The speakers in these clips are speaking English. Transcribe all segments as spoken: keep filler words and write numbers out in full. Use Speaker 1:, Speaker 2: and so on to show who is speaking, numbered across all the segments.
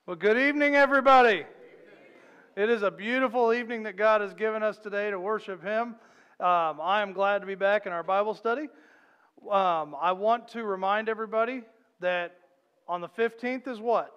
Speaker 1: Well, good evening, everybody. It is a beautiful evening that God has given us today to worship Him. Um, I am glad to be back in our Bible study. Um, I want to remind everybody that on the fifteenth is what?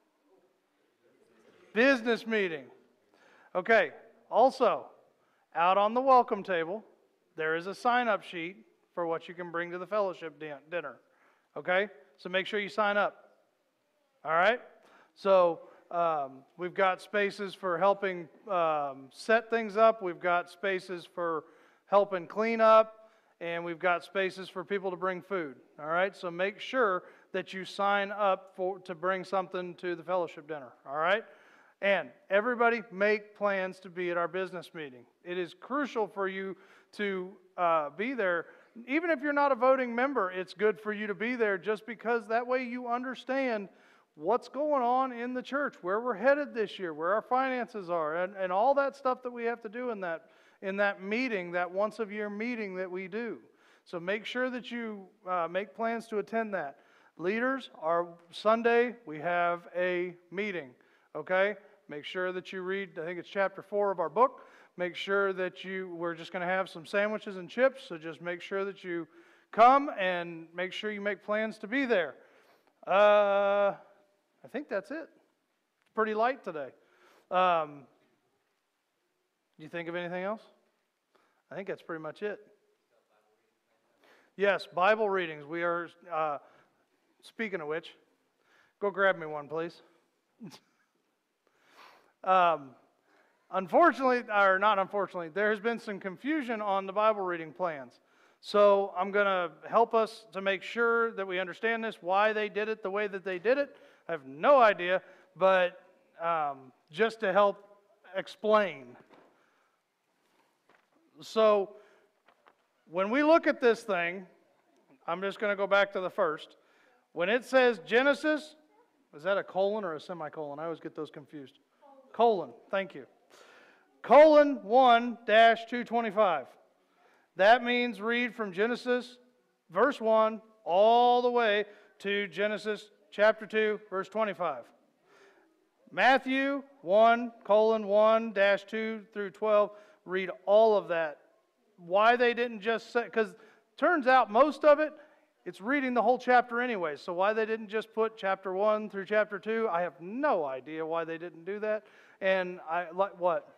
Speaker 1: Business meeting. Okay, also, out on the welcome table, there is a sign-up sheet for what you can bring to the fellowship din- dinner. Okay, so make sure you sign up. All right? So um, we've got spaces for helping um, set things up. We've got spaces for helping clean up. And we've got spaces for people to bring food. All right? So make sure that you sign up for to bring something to the fellowship dinner. All right? And everybody make plans to be at our business meeting. It is crucial for you to uh, be there. Even if you're not a voting member, it's good for you to be there just because that way you understand what's going on in the church, where we're headed this year, where our finances are, and, and all that stuff that we have to do in that in that meeting, that once a year meeting that we do. So make sure that you uh, make plans to attend that. Leaders, our Sunday, we have a meeting, okay? Make sure that you read, I think it's chapter four of our book. Make sure that you, we're just going to have some sandwiches and chips, so just make sure that you come and make sure you make plans to be there. Uh... I think that's it. It's pretty light today. Um, do you think of anything else? I think that's pretty much it. Yes, Bible readings. We are, uh, speaking of which, go grab me one, please. um, unfortunately, or not unfortunately, there has been some confusion on the Bible reading plans. So I'm going to help us to make sure that we understand this, why they did it the way that they did it. I have no idea, but um, just to help explain. So when we look at this thing, I'm just going to go back to the first. When it says Genesis, is that a colon or a semicolon? I always get those confused. Colon, thank you. Colon one dash two twenty-five. That means read from Genesis verse one all the way to Genesis chapter two, verse twenty-five. Matthew one, colon one, dash two through twelve, read all of that. Why they didn't just say, because turns out most of it, it's reading the whole chapter anyway. So why they didn't just put chapter one through chapter two, I have no idea why they didn't do that. And I, like, what?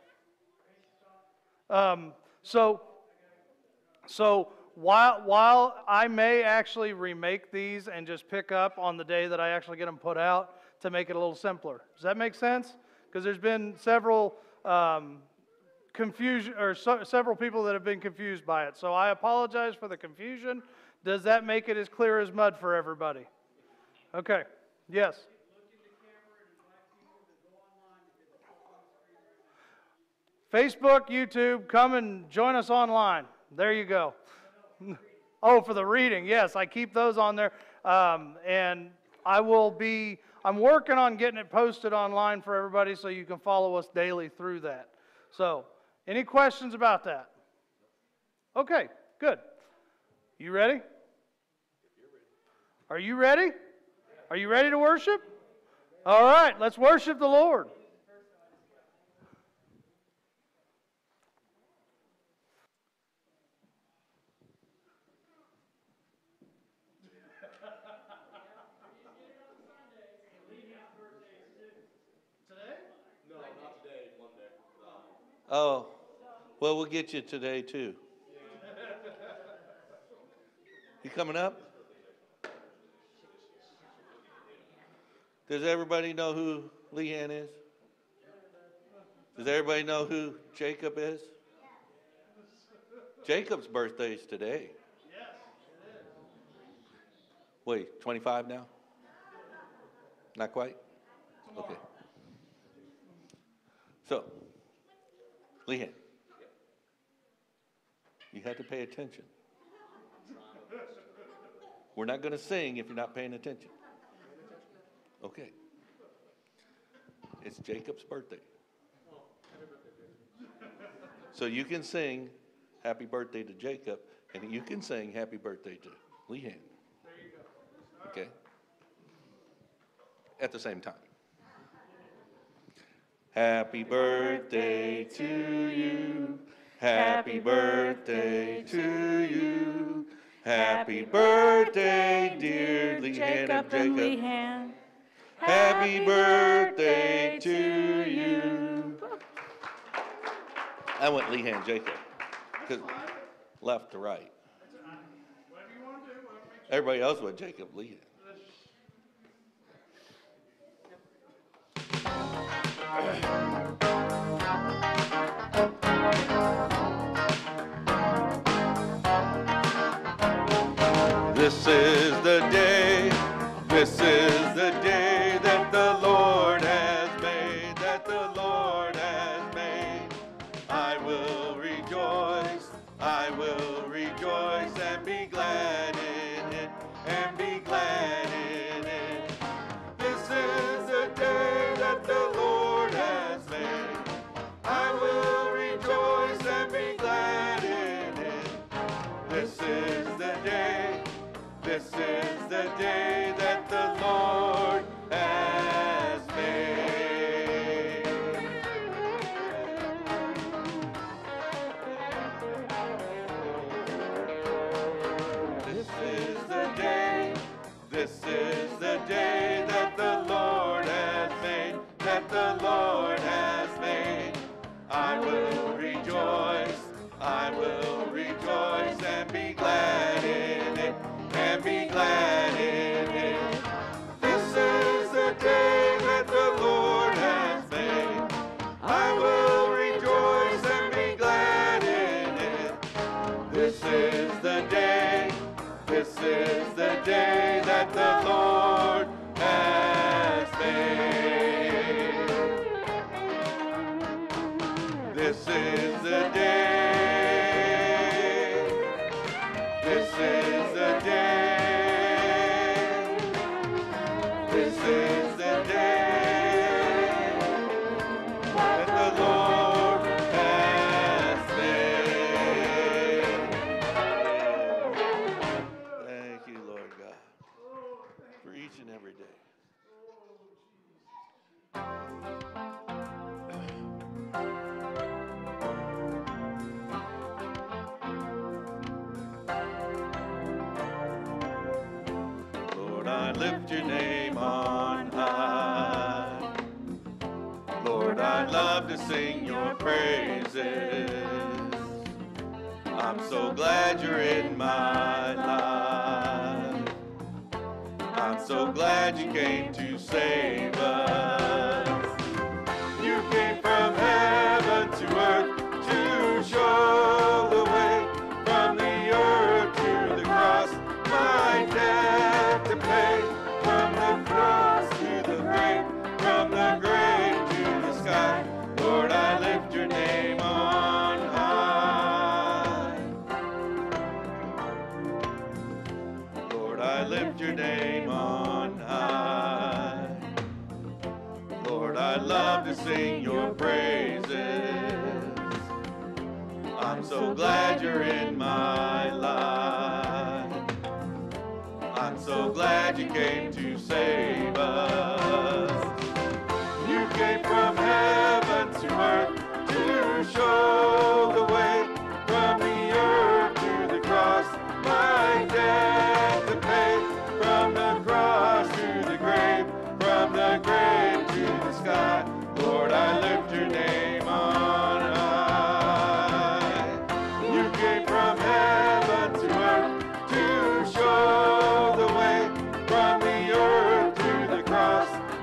Speaker 1: Um, so, so, While, while I may actually remake these and just pick up on the day that I actually get them put out to make it a little simpler. Does that make sense? Because there's been several um, confusion, or so, several people that have been confused by it. So I apologize for the confusion. Does that make it as clear as mud for everybody? Okay. Yes. Facebook, YouTube, come and join us online. There you go. Oh, for the reading, yes, I keep those on there, um, and I will be, I'm working on getting it posted online for everybody so you can follow us daily through that. So, any questions about that? Okay, good. You ready? Are you ready? Are you ready to worship? All right, let's worship the Lord.
Speaker 2: Oh, well, we'll get you today, too. You coming up? Does everybody know who Leanne is? Does everybody know who Jacob is? Jacob's birthday is today. Wait, twenty-five now? Not quite? Okay. So, Leanne, you have to pay attention. We're not going to sing if you're not paying attention. Okay. It's Jacob's birthday. So you can sing happy birthday to Jacob, and you can sing happy birthday to Leanne. Okay? At the same time. Happy birthday to you. Happy birthday to you. Happy birthday, dear Leanne and
Speaker 3: and
Speaker 2: Jacob.
Speaker 3: Leanne.
Speaker 2: Happy birthday to you. I went Leanne Jacob. 'Cause left to right.
Speaker 1: Whatever you want to do, whatever makes
Speaker 2: Everybody else went Jacob Leanne. This is the day, this is the day that the Lord has made, that the Lord has made. I will rejoice, I will rejoice and be glad in it, and be glad in it. This is the day that the Lord has made. I will rejoice and be glad in it. This is the day, this is the day that the Lord has made. This is the day, this is the day that the Lord has made, that the Lord has made. I will rejoice, I will rejoice and be glad in it, and be glad in it. This is the day that the Lord has made. I will rejoice and be glad in it. This is the day, this is the day that the Lord has made. This is the day, this is the day, this is the day that the Lord has made. Thank you, Lord God, for each and every day. Lord, I lift your name on high. Lord, I love to sing your praises. I'm so glad you're in my life. I'm so glad you came to save us. You came from heaven to earth to show the way, from the earth to the cross, my debt to pay, from the cross to the grave, from the grave to the sky. Lord, I lift your name on high. Lord, I lift your name on high. Lord, I love to sing your praises. I'm so glad you're in my life. I'm so glad you came to save us. You came from heaven to earth to show the way, from the earth to the cross, my debt to pay, from the cross to the grave, from the grave to the sky. Lord, I lift your name on high. You came from heaven to earth to show the way, from the earth to the cross,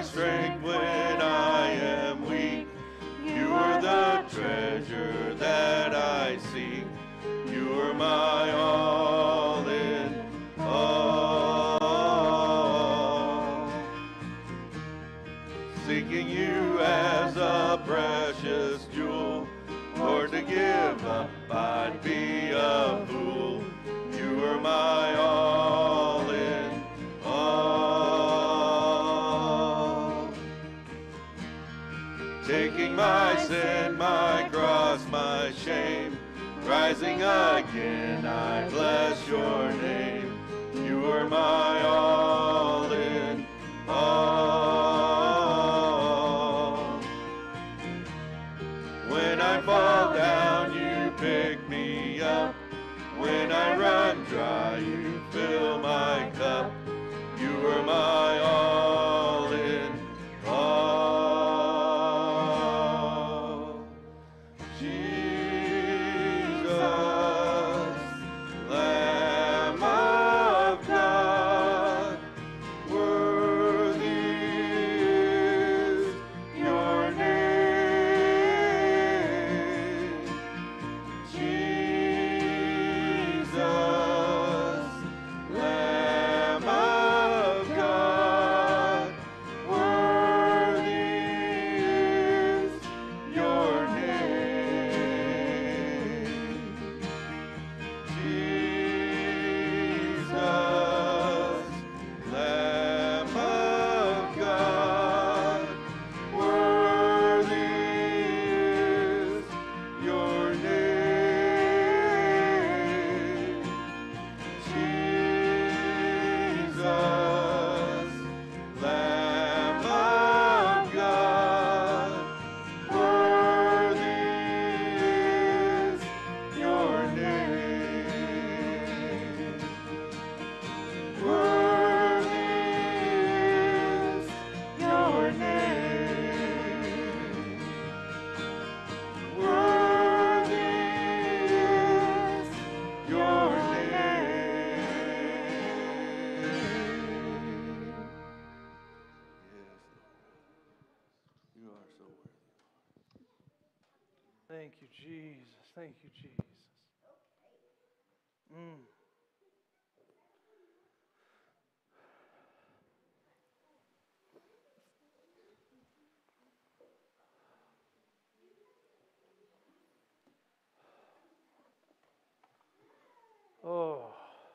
Speaker 2: my strength when I am weak. You are the treasure that I seek. You are my all in all. Seeking you as a precious jewel, Lord, to give up I'd be a fool. You are my all in all. Taking my sin, my cross, my shame, rising again, I bless your name. You are my all in all. When I fall down, you pick me up. When I run dry, you fill my cup. You are my all in all. Jesus, Lamb of God, worthy is your name. Jesus, Lamb of God, worthy is your name. Jesus, Lamb of God, worthy is your name. Jesus, Lamb of God, worthy is your name. Worthy is your name. Worthy is your name. Yes, you are so worthy.
Speaker 1: Thank you, Jesus. Thank you, Jesus. Mm. Oh.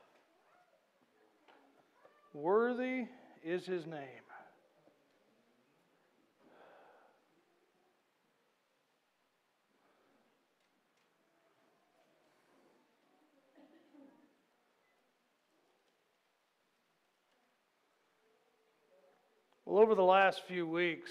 Speaker 1: Worthy is his name. Well, over the last few weeks,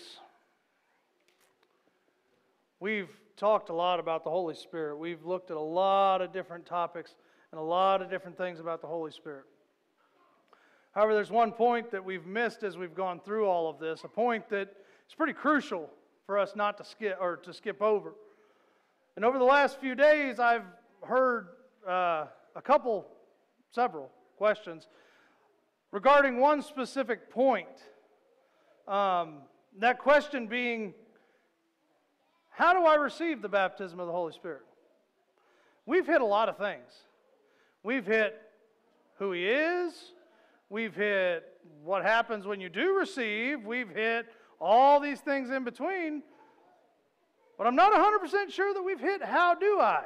Speaker 1: we've talked a lot about the Holy Spirit. We've looked at a lot of different topics and a lot of different things about the Holy Spirit. However, there's one point that we've missed as we've gone through all of this, a point that is pretty crucial for us not to skip or to skip over. And over the last few days, I've heard uh, a couple, several questions regarding one specific point. Um, that question being, how do I receive the baptism of the Holy Spirit? We've hit a lot of things. We've hit who He is. We've hit what happens when you do receive. We've hit all these things in between. But I'm not one hundred percent sure that we've hit how do I.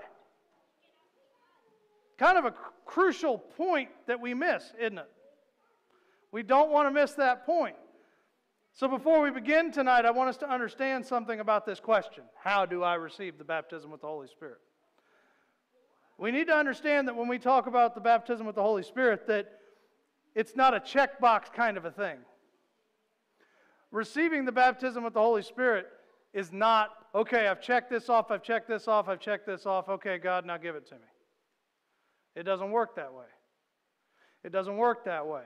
Speaker 1: Kind of a crucial point that we miss, isn't it? We don't want to miss that point. So before we begin tonight, I want us to understand something about this question. How do I receive the baptism with the Holy Spirit? We need to understand that when we talk about the baptism with the Holy Spirit, that it's not a checkbox kind of a thing. Receiving the baptism with the Holy Spirit is not, okay, I've checked this off, I've checked this off, I've checked this off, okay, God, now give it to me. It doesn't work that way. It doesn't work that way.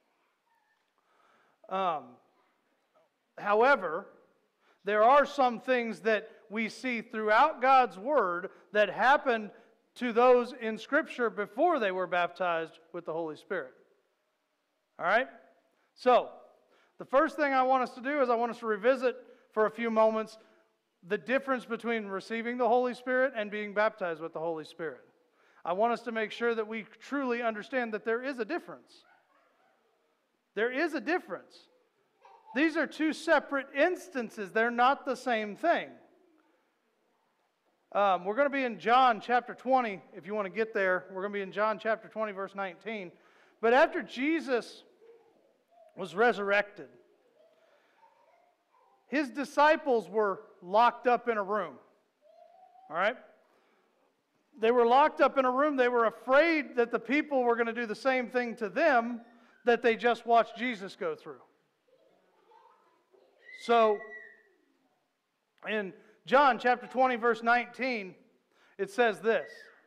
Speaker 1: Um, however, there are some things that we see throughout God's Word that happened to those in Scripture before they were baptized with the Holy Spirit. All right? So, The first thing I want us to do is I want us to revisit for a few moments the difference between receiving the Holy Spirit and being baptized with the Holy Spirit. I want us to make sure that we truly understand that there is a difference. There is a difference. These are two separate instances. They're not the same thing. Um, we're going to be in John chapter twenty, if you want to get there. We're going to be in John chapter twenty, verse nineteen. But after Jesus was resurrected, his disciples were locked up in a room. All right? They were locked up in a room. They were afraid that the people were going to do the same thing to them that they just watched Jesus go through. So, in John chapter twenty, verse nineteen, it says this.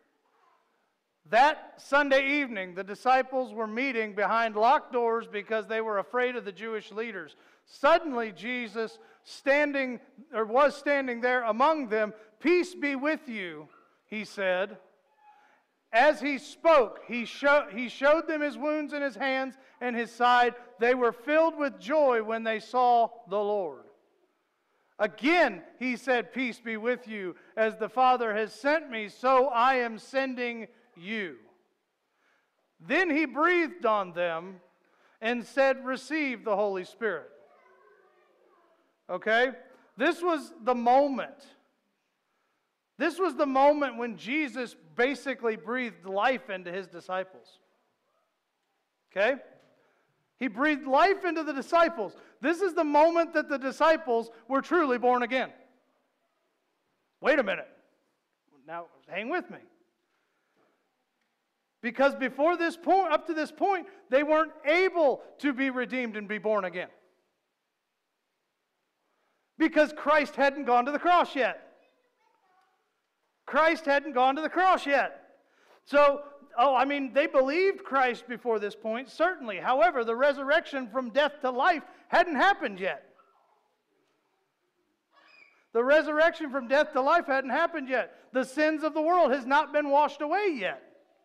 Speaker 1: That Sunday evening, the disciples were meeting behind locked doors because they were afraid of the Jewish leaders. Suddenly, Jesus standing, or was standing there among them. "Peace be with you," he said. As he spoke, he, show, he showed them his wounds in his hands and his side. They were filled with joy when they saw the Lord. Again, he said, "Peace be with you. As the Father has sent me, so I am sending you." Then he breathed on them and said, "Receive the Holy Spirit." Okay? This was the moment. This was the moment when Jesus basically breathed life into his disciples. Okay? He breathed life into the disciples. This is the moment that the disciples were truly born again. Wait a minute. Now, hang with me. Because before this point, up to this point, they weren't able to be redeemed and be born again. Because Christ hadn't gone to the cross yet. Christ hadn't gone to the cross yet. So, oh, I mean, they believed Christ before this point, certainly. However, the resurrection from death to life hadn't happened yet. The resurrection from death to life hadn't happened yet. The sins of the world has not been washed away yet.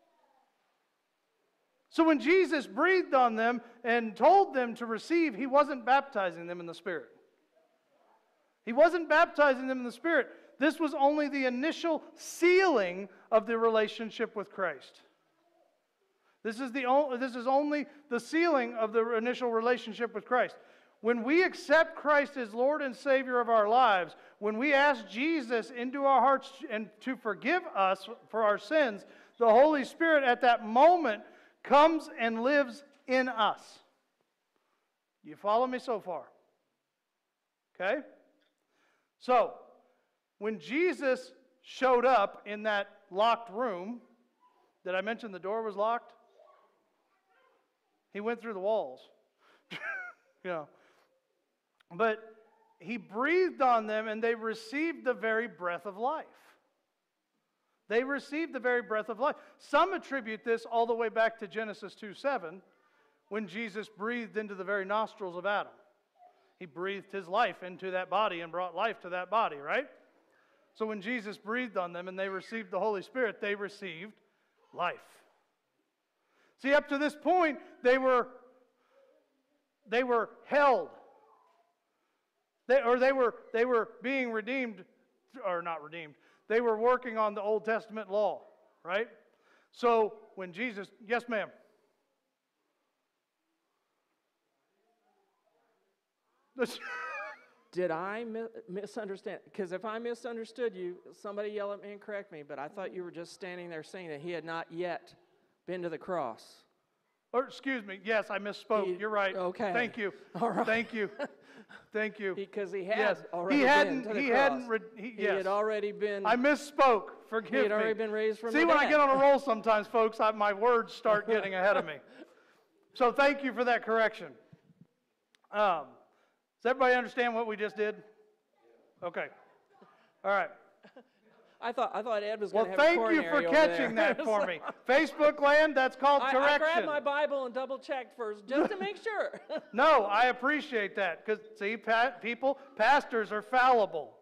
Speaker 1: So when Jesus breathed on them and told them to receive, he wasn't baptizing them in the Spirit. He wasn't baptizing them in the Spirit. This was only the initial sealing of the relationship with Christ. This is, the only, this is only the sealing of the initial relationship with Christ. When we accept Christ as Lord and Savior of our lives, when we ask Jesus into our hearts and to forgive us for our sins, the Holy Spirit at that moment comes and lives in us. You follow me so far? Okay? So, when Jesus showed up in that locked room, did I mention the door was locked? He went through the walls. You know. But he breathed on them and they received the very breath of life. They received the very breath of life. Some attribute this all the way back to Genesis two seven, when Jesus breathed into the very nostrils of Adam. He breathed his life into that body and brought life to that body, right? So when Jesus breathed on them and they received the Holy Spirit, they received life. See, up to this point, they were, they were held. They, or they were, they were being redeemed, or not redeemed. They were working on the Old Testament law, right? So when Jesus, yes ma'am.
Speaker 3: Did I mi- misunderstand? Because if I misunderstood you, somebody yell at me and correct me, but I thought you were just standing there saying that he had not yet been to the cross.
Speaker 1: Or excuse me, yes, I misspoke.
Speaker 3: He-
Speaker 1: You're right.
Speaker 3: okay.
Speaker 1: Thank you.
Speaker 3: All right.
Speaker 1: Thank you. Thank you.
Speaker 3: Because he had
Speaker 1: Yes.
Speaker 3: already
Speaker 1: He
Speaker 3: been
Speaker 1: hadn't-
Speaker 3: to the
Speaker 1: he
Speaker 3: cross.
Speaker 1: hadn't re- he-
Speaker 3: He
Speaker 1: yes.
Speaker 3: had already been.
Speaker 1: I misspoke. Forgive me.
Speaker 3: He had already been raised from
Speaker 1: See,
Speaker 3: the
Speaker 1: when I
Speaker 3: dead.
Speaker 1: get on a roll sometimes, folks, I, my words start getting ahead of me. So thank you for that correction. Um, does everybody understand what we just did? Okay. All right.
Speaker 3: I thought I thought Ed was
Speaker 1: Well,
Speaker 3: going to have a
Speaker 1: thank you
Speaker 3: coronary
Speaker 1: for
Speaker 3: over
Speaker 1: catching
Speaker 3: there.
Speaker 1: that for me. Facebook land, that's called
Speaker 3: I, I
Speaker 1: correction.
Speaker 3: grabbed my Bible and double checked first just to make sure.
Speaker 1: No, I appreciate that because, see, pa- people, pastors are fallible.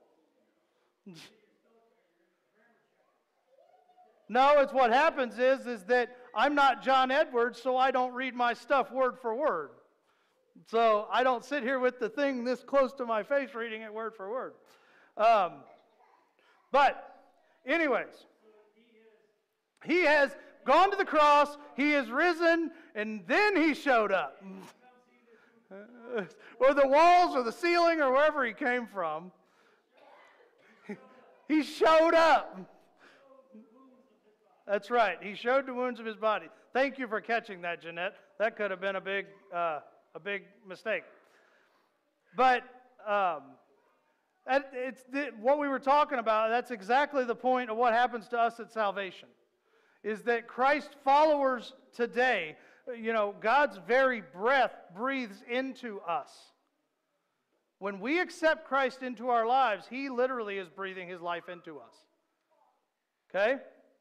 Speaker 1: No, it's what happens is, is that I'm not John Edwards, so I don't read my stuff word for word. So I don't sit here with the thing this close to my face reading it word for word. Um, but, anyways, he has gone to the cross, he is risen, and then he showed up. Or the walls or the ceiling or wherever he came from. He showed up. That's right. He showed the wounds of his body. Thank you for catching that, Jeanette. That could have been a big, uh, a big mistake. But um, it's the, what we were talking about. That's exactly the point of what happens to us at salvation. Is that Christ followers today, you know, God's very breath breathes into us. When we accept Christ into our lives, He literally is breathing His life into us. Okay?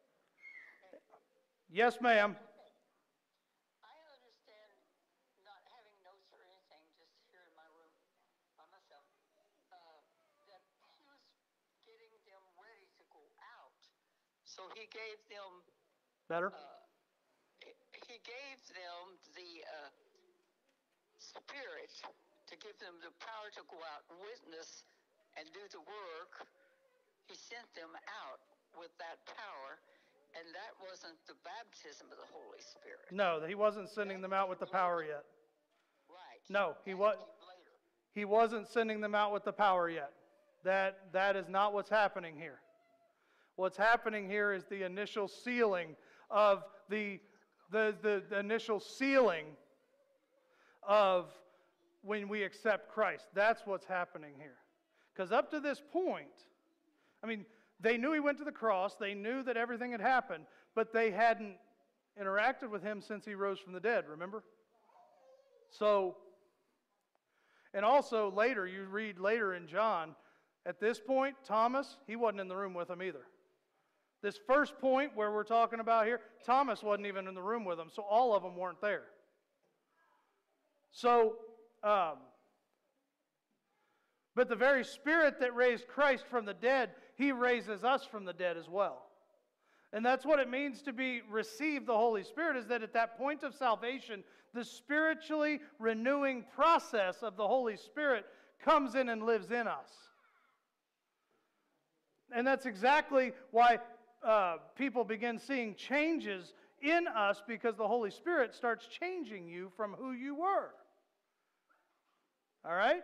Speaker 1: Yes, ma'am.
Speaker 4: I understand not having notes or anything, just here in my room by myself, uh, that He was getting them ready to go out. So He gave them...
Speaker 1: Better?
Speaker 4: Uh, he gave them the uh, Spirit to give them the power to go out and witness and do the work. He sent them out with that power, and that wasn't the baptism of the Holy Spirit.
Speaker 1: No, He wasn't sending them out with the power yet.
Speaker 4: Right.
Speaker 1: No, He
Speaker 4: That
Speaker 1: was.
Speaker 4: came later.
Speaker 1: He wasn't sending them out with the power yet. That that is not what's happening here. What's happening here is the initial sealing of the the the, the initial sealing of when we accept Christ. That's what's happening here. Because up to this point, I mean, they knew He went to the cross, they knew that everything had happened, but they hadn't interacted with Him since He rose from the dead, remember? So, and also later, you read later in John, at this point, Thomas, he wasn't in the room with them either. This first point where we're talking about here, Thomas wasn't even in the room with them, so all of them weren't there. So, um, but the very Spirit that raised Christ from the dead, He raises us from the dead as well. And that's what it means to be receive the Holy Spirit, is that at that point of salvation, the spiritually renewing process of the Holy Spirit comes in and lives in us. And that's exactly why uh, people begin seeing changes in us, because the Holy Spirit starts changing you from who you were. All right?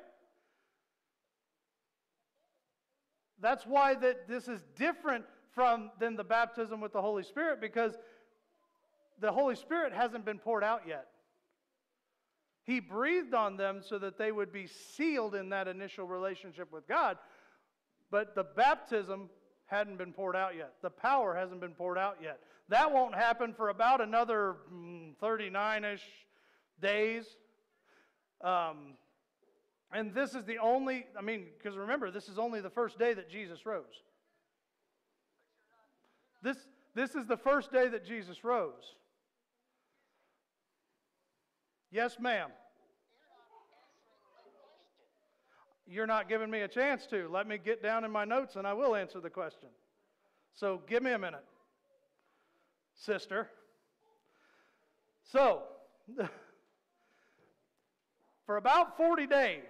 Speaker 1: That's why that this is different from than the baptism with the Holy Spirit, because the Holy Spirit hasn't been poured out yet. He breathed on them so that they would be sealed in that initial relationship with God, but the baptism hadn't been poured out yet. The power hasn't been poured out yet. That won't happen for about another thirty-nine-ish days. Um, and this is the only, I mean, because remember, this is only the first day that Jesus rose. This, this is the first day that Jesus rose. Yes, ma'am. You're not giving me a chance to. Let me get down in my notes and I will answer the question. So give me a minute, sister. So, for about forty days-ish,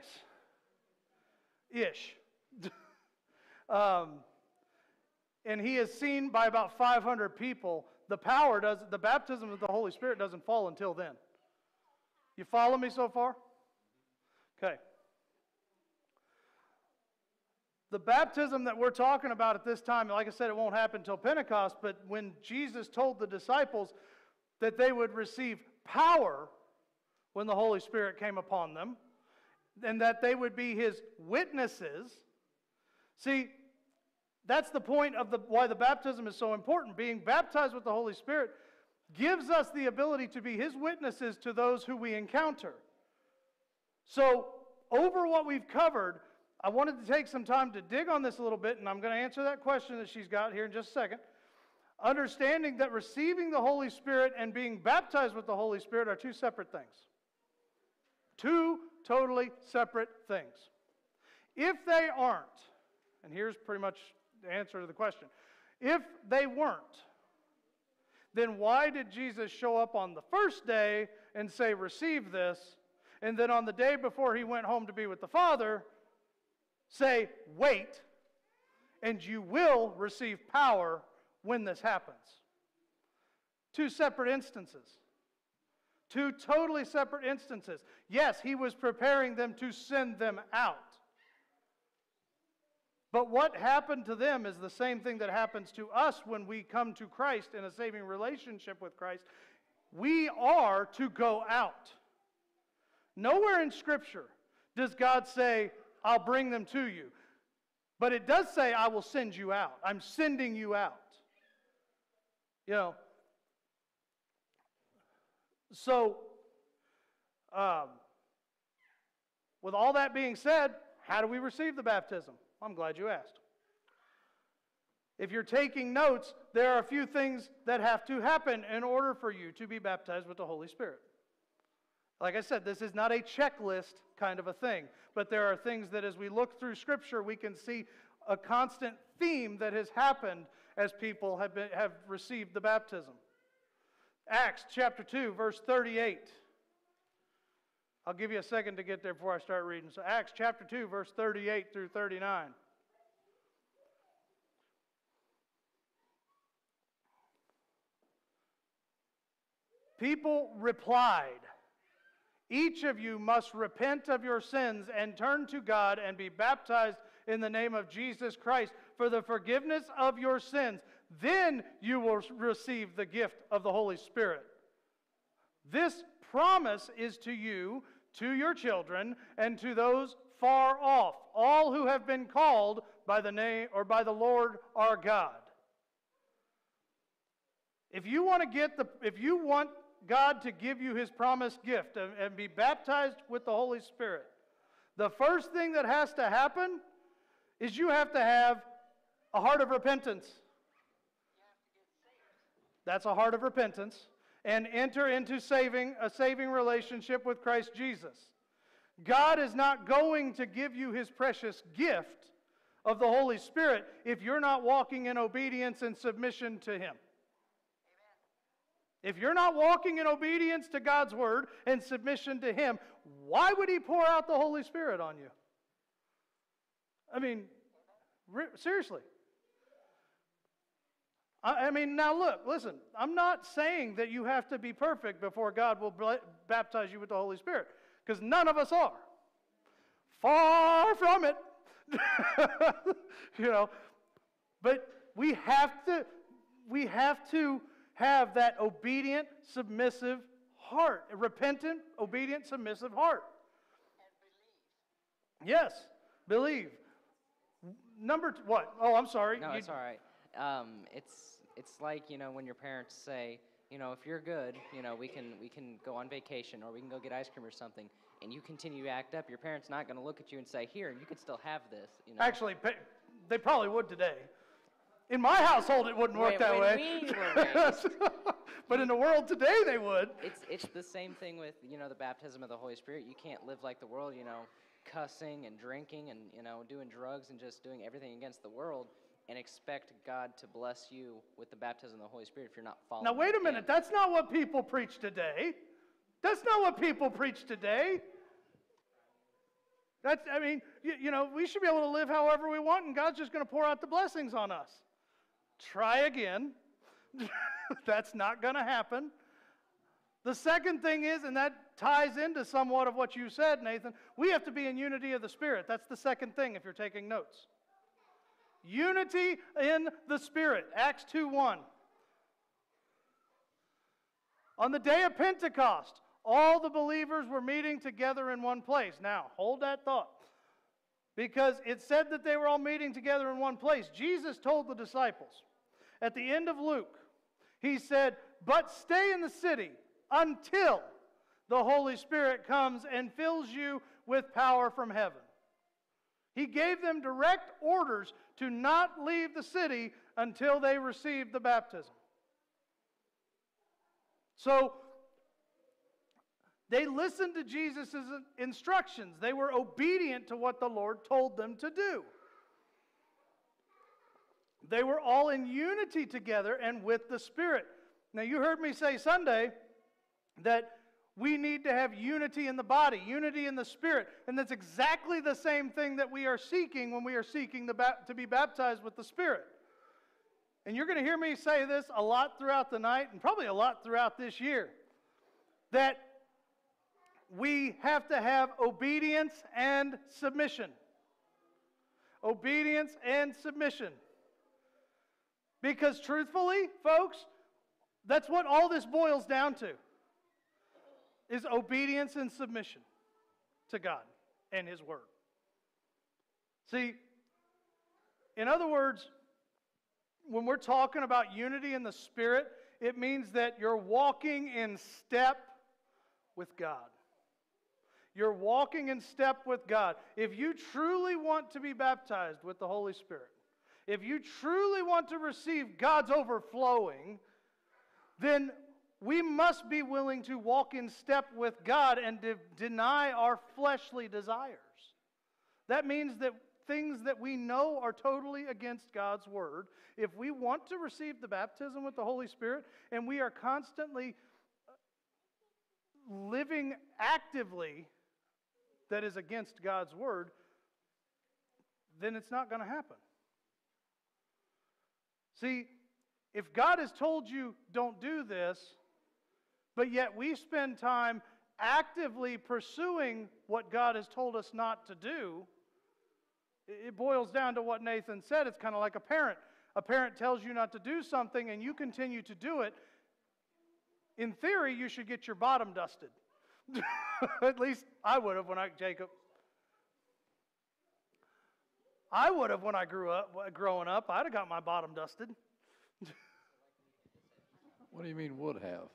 Speaker 1: um, and he is seen by about five hundred people, the power does, the baptism of the Holy Spirit doesn't fall until then. You follow me so far? Okay. The baptism that we're talking about at this time, like I said, it won't happen until Pentecost, but when Jesus told the disciples that they would receive power when the Holy Spirit came upon them, and that they would be His witnesses. See, that's the point of the, why the baptism is so important. Being baptized with the Holy Spirit gives us the ability to be His witnesses to those who we encounter. So, over what we've covered, I wanted to take some time to dig on this a little bit, and I'm going to answer that question that she's got here in just a second. Understanding that receiving the Holy Spirit and being baptized with the Holy Spirit are two separate things. Two totally separate things. If they aren't, and here's pretty much the answer to the question. If they weren't, then why did Jesus show up on the first day and say, receive this, And then on the day before he went home to be with the Father, say, wait, and you will receive power when this happens. Two separate instances. Two totally separate instances. Yes, he was preparing them to send them out. But what happened to them is the same thing that happens to us when we come to Christ in a saving relationship with Christ. We are to go out. Nowhere in Scripture does God say, I'll bring them to you. But it does say, I will send you out. I'm sending you out. You know, so, um, with all that being said, how do we receive the baptism? I'm glad you asked. If you're taking notes, there are a few things that have to happen in order for you to be baptized with the Holy Spirit. Like I said, this is not a checklist kind of a thing, but there are things that as we look through Scripture, we can see a constant theme that has happened as people have, been, have received the baptism. Acts chapter two, verse thirty-eight. I'll give you a second to get there before I start reading. So Acts chapter two, verse thirty-eight through thirty-nine. People replied, each of you must repent of your sins and turn to God and be baptized in the name of Jesus Christ for the forgiveness of your sins. Then you will receive the gift of the Holy Spirit. This promise is to you, to your children, and to those far off, all who have been called by the name or by the Lord our God. If you want to get the, if you want God to give you His promised gift and, and be baptized with the Holy Spirit, the first thing that has to happen is you have to have a heart of repentance. That's a heart of repentance. And enter into saving a saving relationship with Christ Jesus. God is not going to give you His precious gift of the Holy Spirit if you're not walking in obedience and submission to Him. Amen. If you're not walking in obedience to God's Word and submission to Him, why would He pour out the Holy Spirit on you? I mean, re- seriously. I mean, now look, listen, I'm not saying that you have to be perfect before God will baptize you with the Holy Spirit, because none of us are. Far from it. You know, but we have to, we have to have that obedient, submissive heart, a repentant, obedient, submissive heart. And believe. Yes, believe. Number, t- what? Oh, I'm sorry.
Speaker 5: No,
Speaker 1: You-
Speaker 5: it's all right. Um, it's it's like, you know, when your parents say, you know, if you're good, you know, we can we can go on vacation or we can go get ice cream or something, and you continue to act up, your parents not going to look at you and say, here, you can still have this. You know.
Speaker 1: Actually, pa- they probably would today. In my household, it wouldn't work
Speaker 5: When-
Speaker 1: that
Speaker 5: when
Speaker 1: way.
Speaker 5: we were raised.
Speaker 1: But in the world today, they would.
Speaker 5: It's it's the same thing with, you know, the baptism of the Holy Spirit. You can't live like the world, you know, cussing and drinking and, you know, doing drugs and just doing everything against the world, and expect God to bless you with the baptism of the Holy Spirit if you're not following.
Speaker 1: Now, wait a
Speaker 5: Him.
Speaker 1: minute. That's not what people preach today. That's not what people preach today. That's, I mean, you, you know, we should be able to live however we want, and God's just going to pour out the blessings on us. Try again. That's not going to happen. The second thing is, and that ties into somewhat of what you said, Nathan, we have to be in unity of the Spirit. That's the second thing if you're taking notes. Unity in the Spirit. Acts two one. On the day of Pentecost, all the believers were meeting together in one place. Now, hold that thought. Because it said that they were all meeting together in one place. Jesus told the disciples, at the end of Luke, He said, but stay in the city until the Holy Spirit comes and fills you with power from heaven. He gave them direct orders to not leave the city until they received the baptism. So, they listened to Jesus' instructions. They were obedient to what the Lord told them to do. They were all in unity together and with the Spirit. Now, you heard me say Sunday that We need to have unity in the body, unity in the spirit. And that's exactly the same thing that we are seeking when we are seeking the ba- to be baptized with the Spirit. And you're going to hear me say this a lot throughout the night and probably a lot throughout this year. That we have to have obedience and submission. Obedience and submission. Because truthfully, folks, that's what all this boils down to. Is obedience and submission to God and His Word. See, in other words, when we're talking about unity in the Spirit, it means that you're walking in step with God. You're walking in step with God. If you truly want to be baptized with the Holy Spirit, if you truly want to receive God's overflowing, then we must be willing to walk in step with God and de- deny our fleshly desires. That means that things that we know are totally against God's Word, if we want to receive the baptism with the Holy Spirit and we are constantly living actively that is against God's Word, then it's not going to happen. See, if God has told you don't do this, but yet we spend time actively pursuing what God has told us not to do, it boils down to what Nathan said. It's kind of like a parent. A parent tells you not to do something and you continue to do it. In theory, you should get your bottom dusted. At least I would have when I, Jacob. I would have when I grew up, growing up. I'd have got my bottom dusted.
Speaker 6: What do you mean would have?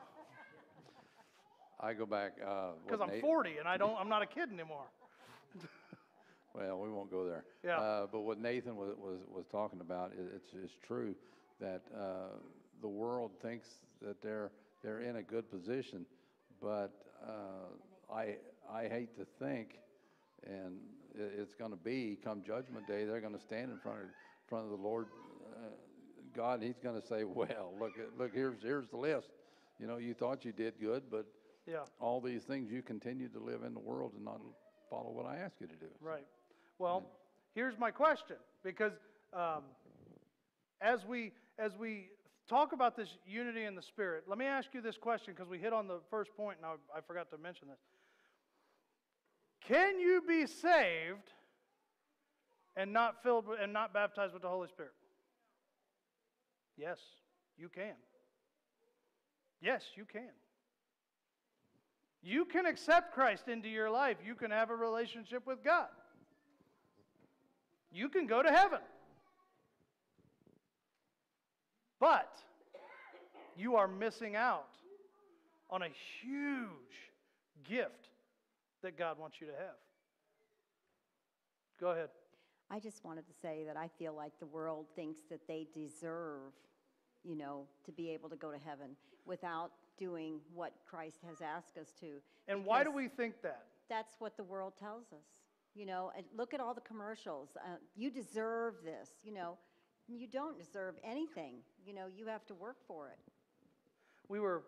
Speaker 6: I go back. uh, what
Speaker 1: Because I'm
Speaker 6: Nate-
Speaker 1: forty and I don't, I'm not a kid anymore.
Speaker 6: Well, we won't go there.
Speaker 1: Yeah.
Speaker 6: Uh, but what Nathan was, was, was talking about, is, it's, it's true that uh, the world thinks that they're, they're in a good position. But uh, I, I hate to think, and it, it's going to be, come Judgment Day, they're going to stand in front of, front of the Lord uh, God. He's going to say, well, look, at, look here's, here's the list. You know, you thought you did good, but
Speaker 1: Yeah.
Speaker 6: all these things you continue to live in the world and not follow what I ask you to do.
Speaker 1: Right. Well, here's my question, because um, as we as we talk about this unity in the Spirit, let me ask you this question, because we hit on the first point, and I, I forgot to mention this. Can you be saved and not filled with, and not baptized with the Holy Spirit? Yes, you can. Yes, you can. You can accept Christ into your life. You can have a relationship with God. You can go to heaven. But you are missing out on a huge gift that God wants you to have. Go ahead.
Speaker 7: I just wanted to say that I feel like the world thinks that they deserve, you know, to be able to go to heaven without doing what Christ has asked us to.
Speaker 1: And why do
Speaker 7: because
Speaker 1: we think that?
Speaker 7: That's what the world tells us. You know, and look at all the commercials. Uh, you deserve this, you know. You don't deserve anything. You know, you have to work for it.
Speaker 1: We were.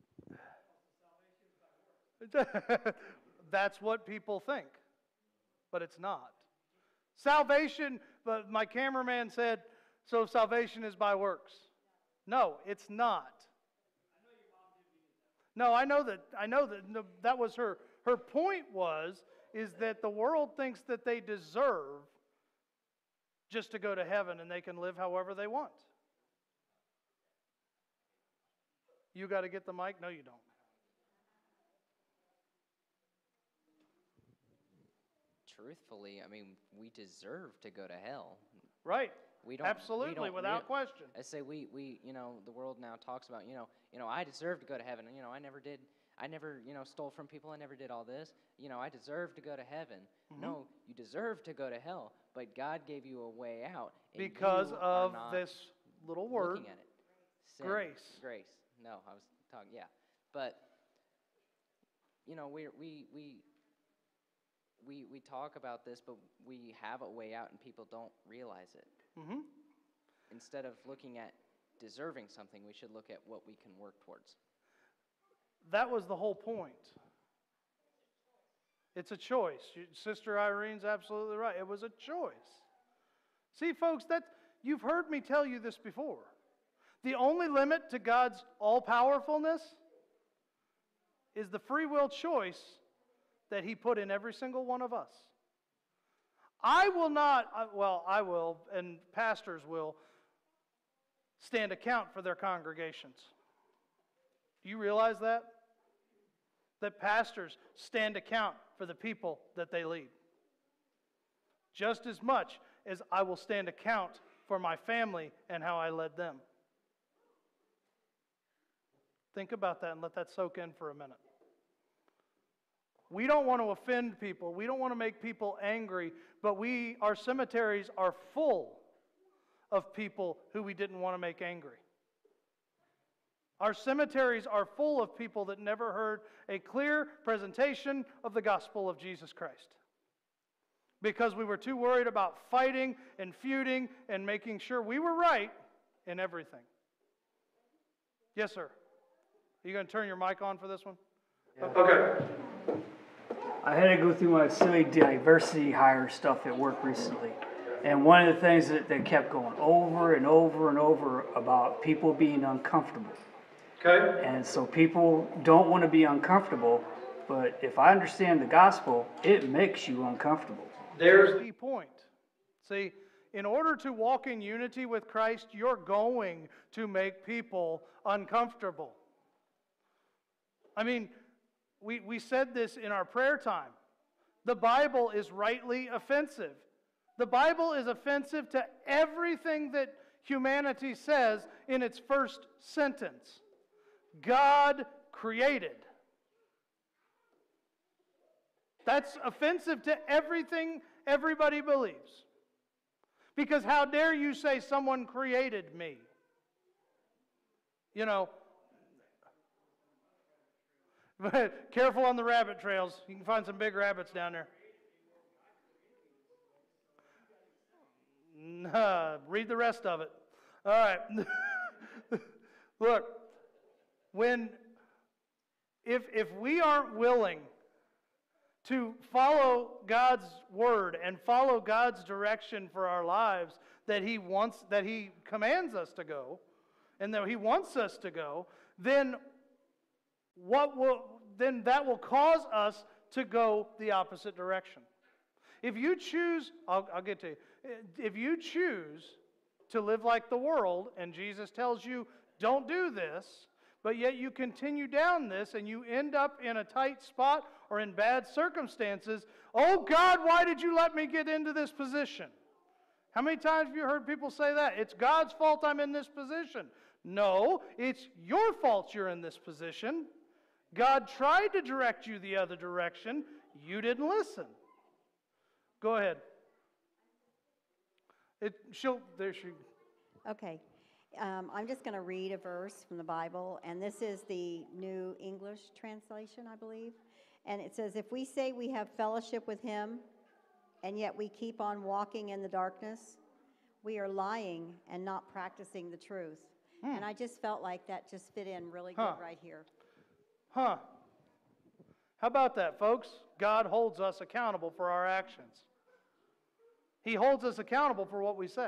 Speaker 1: That's what people think, but it's not. Salvation, but my cameraman said, so salvation is by works. No, it's not. No, I know that, I know that, no, that was her, her point was, is that the world thinks that they deserve just to go to heaven and they can live however they want. You got to get the mic? No, you don't.
Speaker 5: Truthfully, I mean, we deserve to go to hell.
Speaker 1: Right.
Speaker 5: We don't.
Speaker 1: Absolutely,
Speaker 5: we don't
Speaker 1: without
Speaker 5: rea-
Speaker 1: question.
Speaker 5: I say we, we, you know, the world now talks about, you know, you know, I deserve to go to heaven. You know, I never did, I never, you know, stole from people. I never did all this. You know, I deserve to go to heaven.
Speaker 1: Mm-hmm.
Speaker 5: No, you deserve to go to hell, but God gave you a way out. And
Speaker 1: Because
Speaker 5: you are
Speaker 1: of
Speaker 5: not
Speaker 1: this little word,
Speaker 5: looking at it. Sin.
Speaker 1: grace.
Speaker 5: Grace. No, I was talking, yeah. But, you know, we, we, we, we, we talk about this, but we have a way out and people don't realize it.
Speaker 1: Mm-hmm.
Speaker 5: Instead of looking at deserving something, we should look at what we can work towards.
Speaker 1: that was the whole point. It's a choice. You- Sister Irene's absolutely right. It was a choice. See, folks, that you've heard me tell you this before. The only limit to God's all-powerfulness is the free will choice that He put in every single one of us. I will not, I- well, I will, and pastors will, stand account for their congregations. Do you realize that? That pastors stand account for the people that they lead. Just as much as I will stand account for my family and how I led them. Think about that and let that soak in for a minute. We don't want to offend people. We don't want to make people angry, but we, our cemeteries are full of people who we didn't want to make angry. Our cemeteries are full of people that never heard a clear presentation of the gospel of Jesus Christ. Because we were too worried about fighting and feuding and making sure we were right in everything. Yes, sir. Are you going to turn your mic on for this one?
Speaker 8: Yeah.
Speaker 1: Okay.
Speaker 8: I had to go through my silly diversity hire stuff at work recently. And one of the things that, that kept going over and over and over about people being uncomfortable.
Speaker 1: Okay.
Speaker 8: And so people don't want to be uncomfortable, but if I understand the gospel, it makes you uncomfortable.
Speaker 1: There's the key point. See, in order to walk in unity with Christ, you're going to make people uncomfortable. I mean, we, we said this in our prayer time. The Bible is rightly offensive. The Bible is offensive to everything that humanity says in its first sentence. God created. That's offensive to everything everybody believes. Because how dare you say someone created me? You know, but careful on the rabbit trails. You can find some big rabbits down there. Nah, read the rest of it. All right. Look, when if if we aren't willing to follow God's word and follow God's direction for our lives that He wants, that He commands us to go, and that He wants us to go, then what will then that will cause us to go the opposite direction. If you choose, I'll, I'll get to you. If you choose to live like the world, and Jesus tells you, don't do this, but yet you continue down this and you end up in a tight spot or in bad circumstances, oh God, why did you let me get into this position? How many times have you heard people say that? It's God's fault I'm in this position. No, it's your fault you're in this position. God tried to direct you the other direction. You didn't listen. Go ahead. It, she'll, there she...
Speaker 7: Okay. Um, I'm just going to read a verse from the Bible, and this is the New English translation, I believe. And it says, if we say we have fellowship with Him, and yet we keep on walking in the darkness, we are lying and not practicing the truth. Hmm. And I just felt like that just fit in really
Speaker 1: huh.
Speaker 7: good right here.
Speaker 1: Huh. How about that, folks? God holds us accountable for our actions. He holds us accountable for what we say.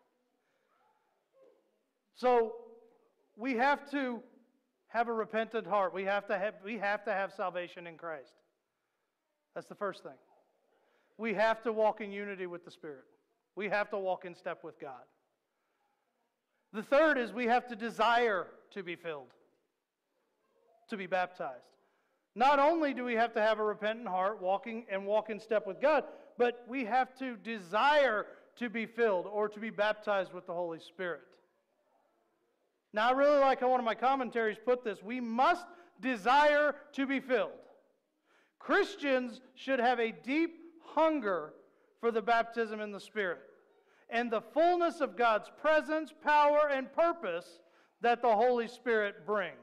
Speaker 1: So we have to have a repentant heart. We have to have, we have to have salvation in Christ. That's the first thing. We have to walk in unity with the Spirit. We have to walk in step with God. The third is we have to desire to be filled, to be baptized. Not only do we have to have a repentant heart, walking and walk in step with God, but we have to desire to be filled or to be baptized with the Holy Spirit. Now, I really like how one of my commentaries put this. We must desire to be filled. Christians should have a deep hunger for the baptism in the Spirit and the fullness of God's presence, power, and purpose that the Holy Spirit brings.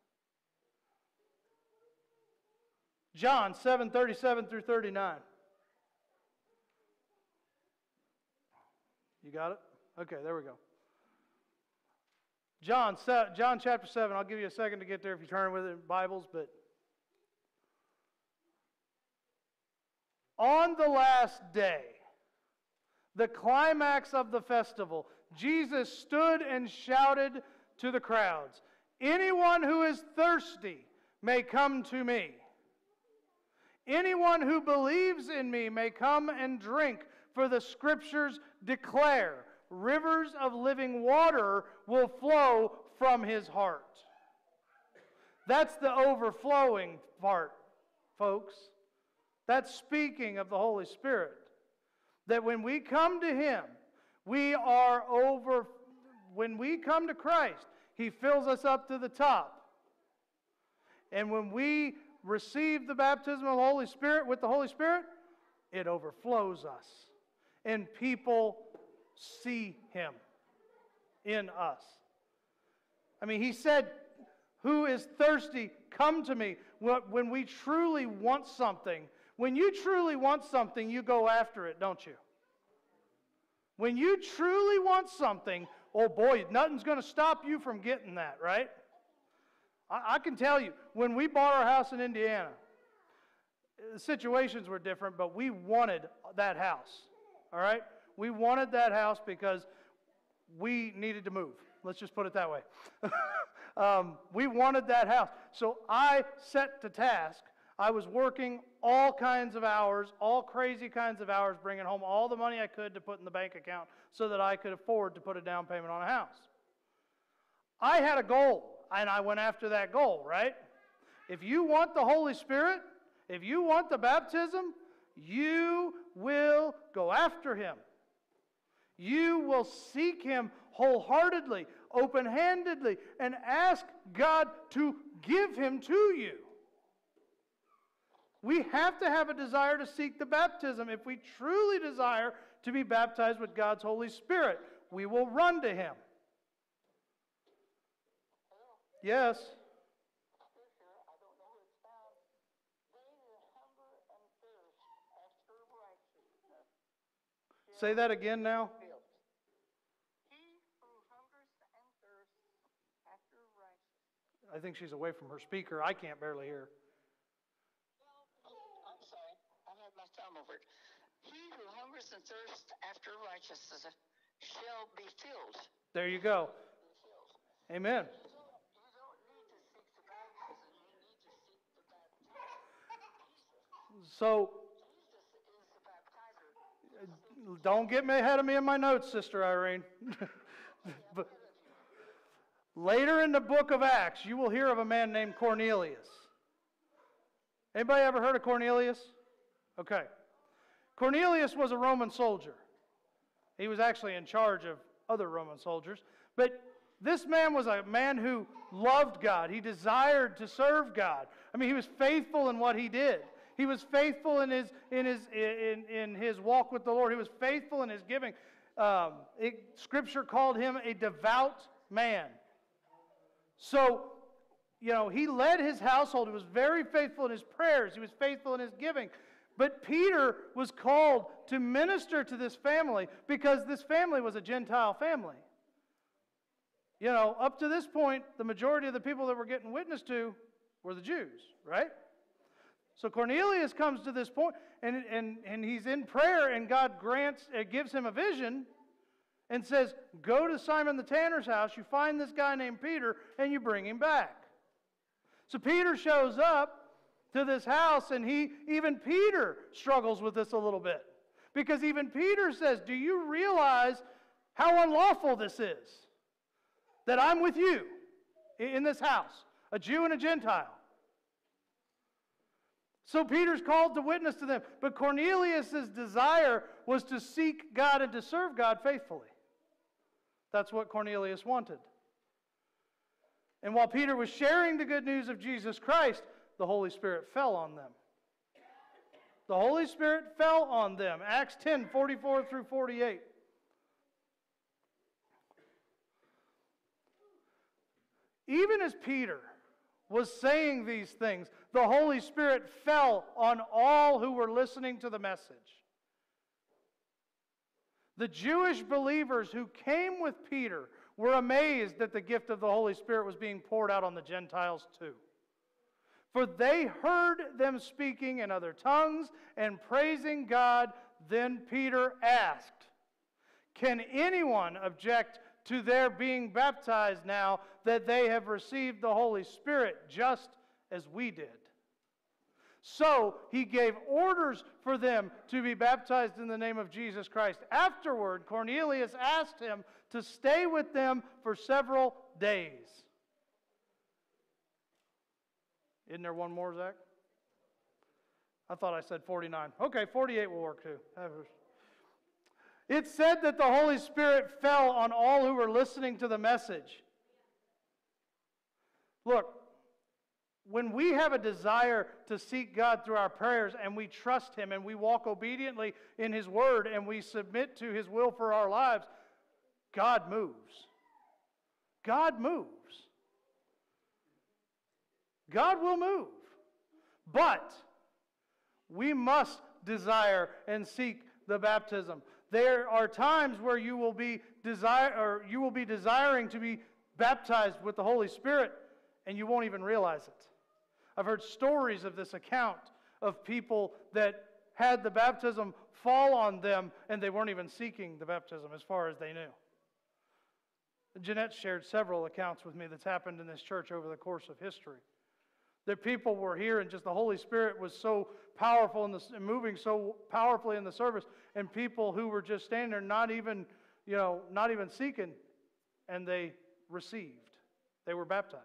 Speaker 1: John seven, thirty-seven through thirty-nine. You got it? Okay, there we go. John, se- John chapter seven, I'll give you a second to get there if you turn with it in Bibles, but on the last day, the climax of the festival, Jesus stood and shouted to the crowds, "Anyone who is thirsty may come to me. Anyone who believes in me may come and drink, for the Scriptures declare, rivers of living water will flow from his heart." That's the overflowing part, folks. That's speaking of the Holy Spirit. That when we come to Him, we are over, when we come to Christ, He fills us up to the top. And when we receive the baptism of the Holy Spirit with the Holy Spirit, it overflows us. And people see Him in us. I mean, He said, "Who is thirsty, come to me." When we truly want something, when you truly want something, you go after it, don't you? When you truly want something, oh boy, nothing's going to stop you from getting that, right? I, I can tell you, when we bought our house in Indiana, the situations were different, but we wanted that house, all right? We wanted that house because we needed to move. Let's just put it that way. um, we wanted that house. So I set to task. I was working all kinds of hours, all crazy kinds of hours, bringing home all the money I could to put in the bank account so that I could afford to put a down payment on a house. I had a goal, and I went after that goal, right? If you want the Holy Spirit, if you want the baptism, you will go after Him. You will seek Him wholeheartedly, open-handedly, and ask God to give Him to you. We have to have a desire to seek the baptism. If we truly desire to be baptized with God's Holy Spirit, we will run to Him. Yes? Say that again now. I think she's away from her speaker. I can't barely hear.
Speaker 4: I'm sorry. I had my thumb over it. He who hungers and thirsts after righteousness shall be filled.
Speaker 1: There you go. Amen.
Speaker 4: You don't, you don't need to seek the baptism. You need to seek the baptism.
Speaker 1: So,
Speaker 4: Jesus is the baptizer.
Speaker 1: don't get me ahead of me in my notes, Sister Irene. But later in the book of Acts, you will hear of a man named Cornelius. Anybody ever heard of Cornelius? Okay. Cornelius was a Roman soldier. He was actually in charge of other Roman soldiers. But this man was a man who loved God. He desired to serve God. I mean, he was faithful in what he did. He was faithful in his in his in, in his walk with the Lord. He was faithful in his giving. Um, it, Scripture called him a devout man. So, you know, he led his household. He was very faithful in his prayers. He was faithful in his giving. But Peter was called to minister to this family because this family was a Gentile family. You know, up to this point, the majority of the people that were getting witnessed to were the Jews, right? So Cornelius comes to this point, and, and, and he's in prayer, and God grants, uh, gives him a vision and says, go to Simon the tanner's house, you find this guy named Peter, and you bring him back. So Peter shows up to this house, and he, even Peter struggles with this a little bit. Because even Peter says, do you realize how unlawful this is? That I'm with you in this house, a Jew and a Gentile. So Peter's called to witness to them. But Cornelius' desire was to seek God and to serve God faithfully. That's what Cornelius wanted. And while Peter was sharing the good news of Jesus Christ, the Holy Spirit fell on them. The Holy Spirit fell on them. Acts ten, forty-four through forty-eight. Even as Peter was saying these things, the Holy Spirit fell on all who were listening to the message. The Jewish believers who came with Peter were amazed that the gift of the Holy Spirit was being poured out on the Gentiles too. For they heard them speaking in other tongues and praising God. Then Peter asked, "Can anyone object to their being baptized now that they have received the Holy Spirit just as we did?" So he gave orders for them to be baptized in the name of Jesus Christ. Afterward, Cornelius asked him to stay with them for several days. Isn't there one more, Zach? I thought I said forty-nine. Okay, forty-eight will work too. It said that the Holy Spirit fell on all who were listening to the message. Look, when we have a desire to seek God through our prayers and we trust Him and we walk obediently in His Word and we submit to His will for our lives, God moves. God moves. God will move. But we must desire and seek the baptism. There are times where you will be desire or you will be desiring to be baptized with the Holy Spirit and you won't even realize it. I've heard stories of this account of people that had the baptism fall on them and they weren't even seeking the baptism as far as they knew. Jeanette shared several accounts with me that's happened in this church over the course of history. That people were here and just the Holy Spirit was so powerful in the, and moving so powerfully in the service, and people who were just standing there not even, you know, not even seeking, and they received. They were baptized.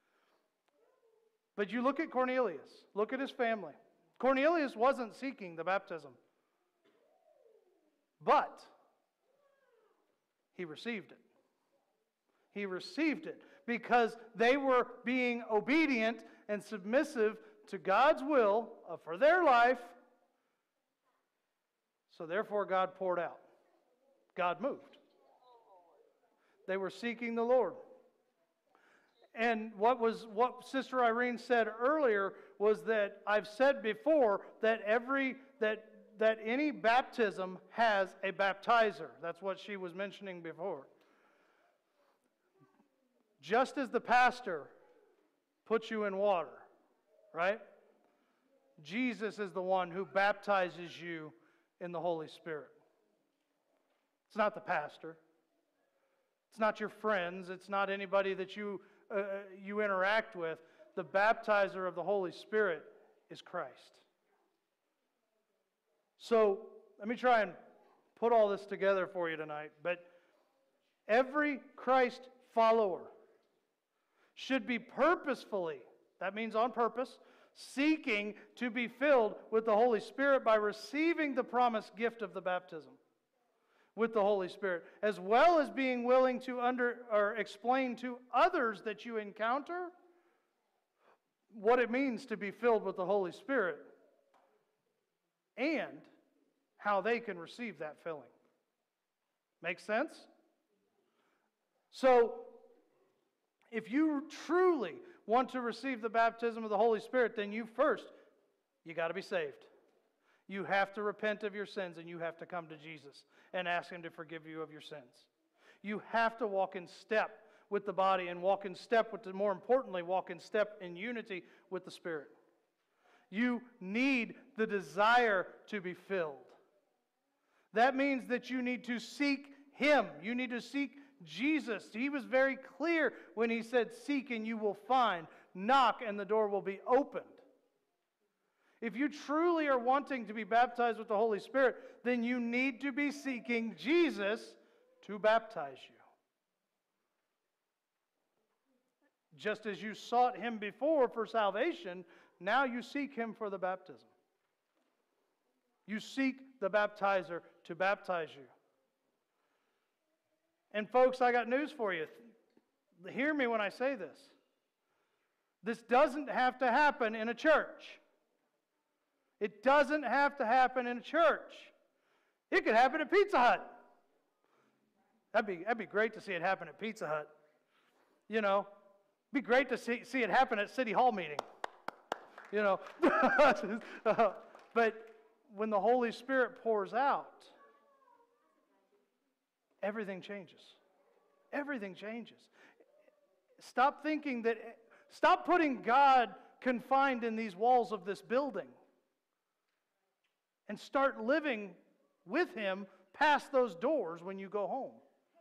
Speaker 1: But you look at Cornelius, look at his family. Cornelius wasn't seeking the baptism, but he received it. He received it because they were being obedient and submissive to God's will for their life. So therefore God poured out. God moved. They were seeking the Lord. And what was what Sister Irene said earlier was that I've said before that every that that any baptism has a baptizer. That's what she was mentioning before. Just as the pastor puts you in water, right? Jesus is the one who baptizes you in the Holy Spirit. It's not the pastor. It's not your friends. It's not anybody that you uh, you interact with. The baptizer of the Holy Spirit is Christ. So let me try and put all this together for you tonight. But every Christ follower should be purposefully, that means on purpose, seeking to be filled with the Holy Spirit by receiving the promised gift of the baptism with the Holy Spirit, as well as being willing to under or explain to others that you encounter what it means to be filled with the Holy Spirit and how they can receive that filling. Make sense? So, if you truly want to receive the baptism of the Holy Spirit, then you first, you got to be saved. You have to repent of your sins and you have to come to Jesus and ask Him to forgive you of your sins. You have to walk in step with the body and walk in step with the, more importantly, walk in step in unity with the Spirit. You need the desire to be filled. That means that you need to seek Him. You need to seek Jesus. He was very clear when He said, "Seek and you will find. Knock and the door will be opened." If you truly are wanting to be baptized with the Holy Spirit, then you need to be seeking Jesus to baptize you. Just as you sought Him before for salvation, now you seek Him for the baptism. You seek the baptizer to baptize you. And folks, I got news for you. Hear me when I say this. This doesn't have to happen in a church. It doesn't have to happen in a church. It could happen at Pizza Hut. That'd be, that'd be great to see it happen at Pizza Hut. You know, it'd be great to see, see it happen at City Hall meeting. You know, but when the Holy Spirit pours out, everything changes. everything changes. Stop thinking that, stop putting God confined in these walls of this building. And start living with Him past those doors when you go home.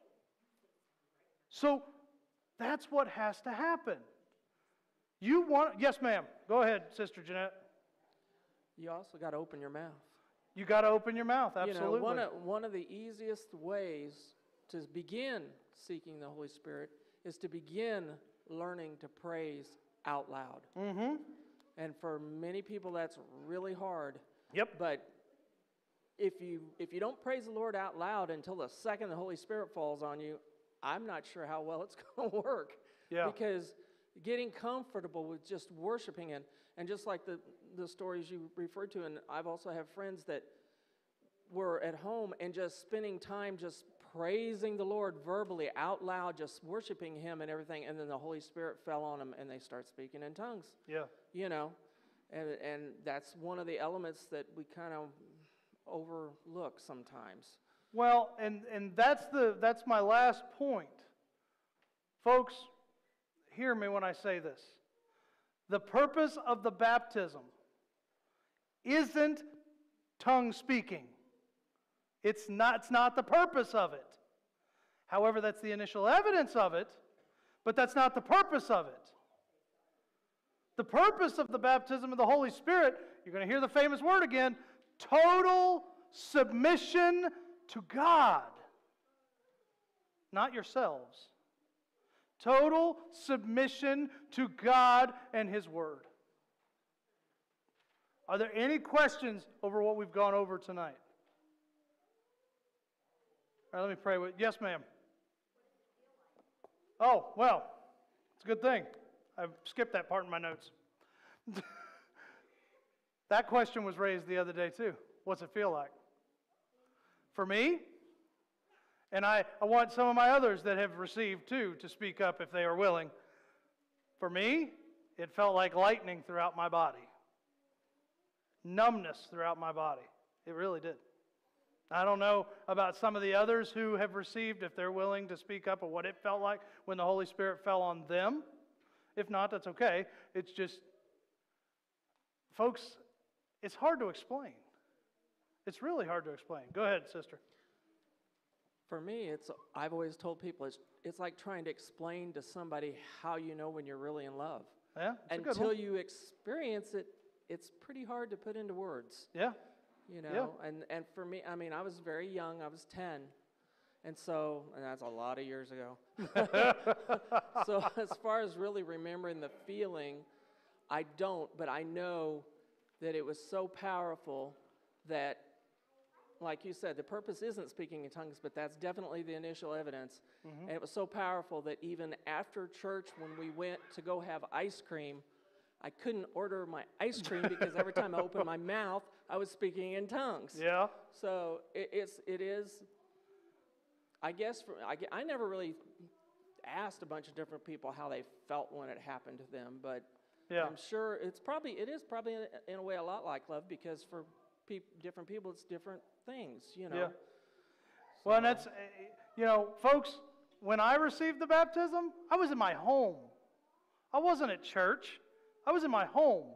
Speaker 1: So that's what has to happen. You want, yes ma'am, go ahead, Sister Jeanette.
Speaker 3: You also got to open your mouth.
Speaker 1: You got to open your mouth, absolutely.
Speaker 3: You know, one of, one of the easiest ways to begin seeking the Holy Spirit is to begin learning to praise out loud.
Speaker 1: Mm-hmm.
Speaker 3: And for many people, that's really hard.
Speaker 1: Yep.
Speaker 3: But if you if you don't praise the Lord out loud until the second the Holy Spirit falls on you, I'm not sure how well it's going to work.
Speaker 1: Yeah.
Speaker 3: Because getting comfortable with just worshiping and and just like the the stories you referred to, and I've also have friends that were at home and just spending time just praising the Lord verbally out loud, just worshiping Him and everything, and then the Holy Spirit fell on them and they start speaking in tongues.
Speaker 1: Yeah.
Speaker 3: You know, and and that's one of the elements that we kind of overlook sometimes.
Speaker 1: Well, and, and that's the that's my last point. Folks, hear me when I say this. The purpose of the baptism isn't tongue speaking. It's not, it's not the purpose of it. However, that's the initial evidence of it, but that's not the purpose of it. The purpose of the baptism of the Holy Spirit, you're going to hear the famous word again, total submission to God, not yourselves. Total submission to God and His Word. Are there any questions over what we've gone over tonight? All right, let me pray with, yes ma'am. Oh, well, it's a good thing. I've skipped that part in my notes. That question was raised the other day too. What's it feel like? For me, and I, I want some of my others that have received too to speak up if they are willing. For me, it felt like lightning throughout my body. Numbness throughout my body. It really did. I don't know about some of the others who have received, if they're willing to speak up of what it felt like when the Holy Spirit fell on them. If not, that's okay. It's just, folks, it's hard to explain. It's really hard to explain. Go ahead, sister.
Speaker 3: For me, it's I've always told people it's it's like trying to explain to somebody how you know when you're really in love.
Speaker 1: Yeah, it's a good
Speaker 3: Until
Speaker 1: one.
Speaker 3: you experience it, it's pretty hard to put into words.
Speaker 1: Yeah.
Speaker 3: You know,
Speaker 1: Yeah.
Speaker 3: and, and for me, I mean, I was very young. I was ten. And so, and that's a lot of years ago. So as far as really remembering the feeling, I don't, but I know that it was so powerful that, like you said, the purpose isn't speaking in tongues, but that's definitely the initial evidence.
Speaker 1: Mm-hmm.
Speaker 3: And it was so powerful that even after church, when we went to go have ice cream, I couldn't order my ice cream because every time I opened my mouth, I was speaking in tongues.
Speaker 1: Yeah.
Speaker 3: So it, it's, it is, I guess, for, I, I never really asked a bunch of different people how they felt when it happened to them, but
Speaker 1: Yeah.
Speaker 3: I'm sure it's probably, it is probably in, in a way a lot like love, because for peop different people, it's different things, you know.
Speaker 1: Yeah. Well, and that's, uh, you know, folks, when I received the baptism, I was in my home. I wasn't at church. I was in my home.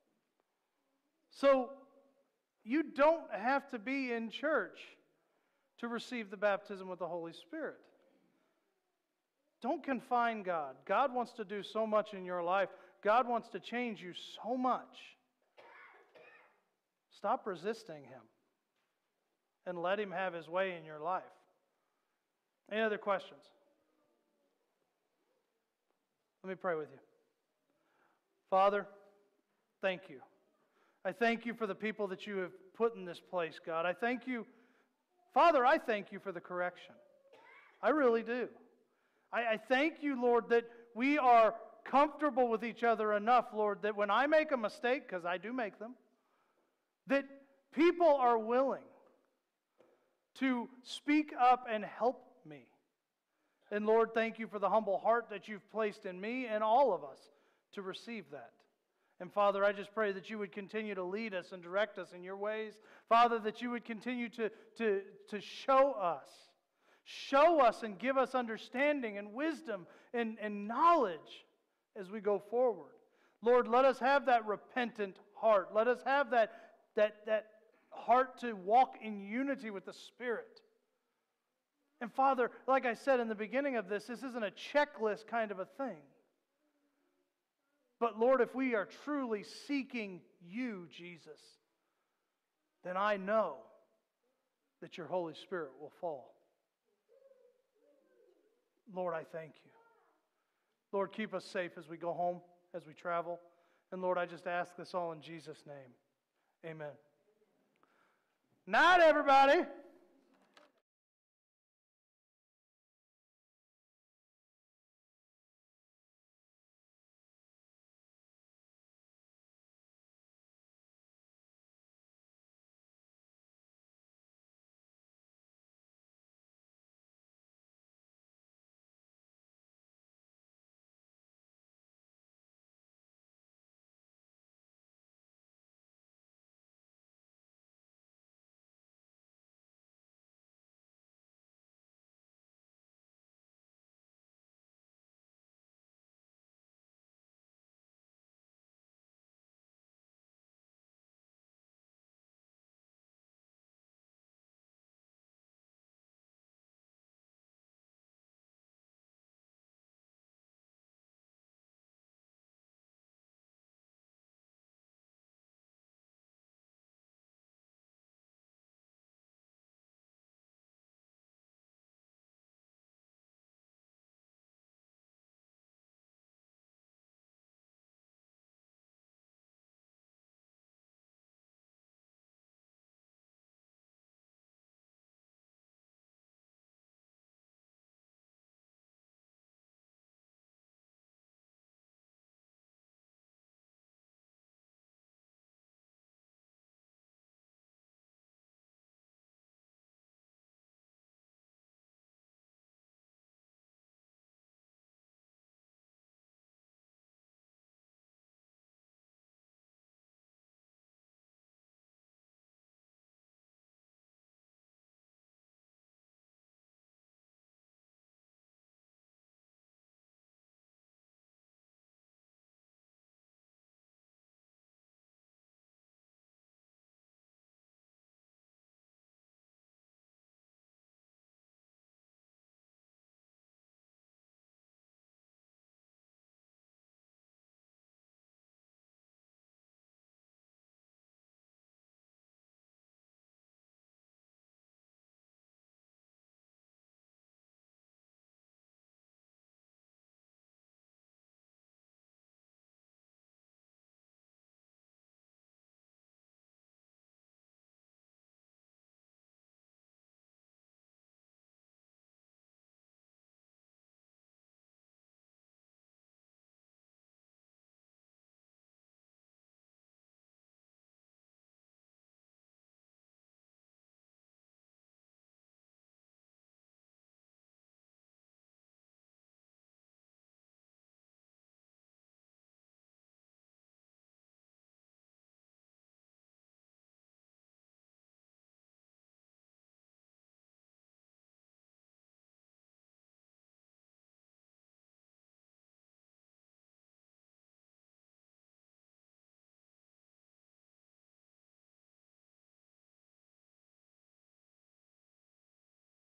Speaker 1: So you don't have to be in church to receive the baptism with the Holy Spirit. Don't confine God. God wants to do so much in your life. God wants to change you so much. Stop resisting Him and let Him have His way in your life. Any other questions? Let me pray with you. Father, thank you. I thank you for the people that you have put in this place, God. I thank you. Father, I thank you for the correction. I really do. I, I thank you, Lord, that we are comfortable with each other enough, Lord, that when I make a mistake, because I do make them, that people are willing to speak up and help me. And Lord, thank you for the humble heart that you've placed in me and all of us to receive that. And Father, I just pray that you would continue to lead us and direct us in your ways. Father, that you would continue to, to, to show us, Show us and give us understanding and wisdom and, and knowledge as we go forward. Lord, let us have that repentant heart. Let us have that, that, that heart to walk in unity with the Spirit. And Father, like I said in the beginning of this, this isn't a checklist kind of a thing. But Lord, if we are truly seeking you, Jesus, then I know that your Holy Spirit will fall. Lord, I thank you. Lord, keep us safe as we go home, as we travel. And Lord, I just ask this all in Jesus' name. Amen. Night, everybody.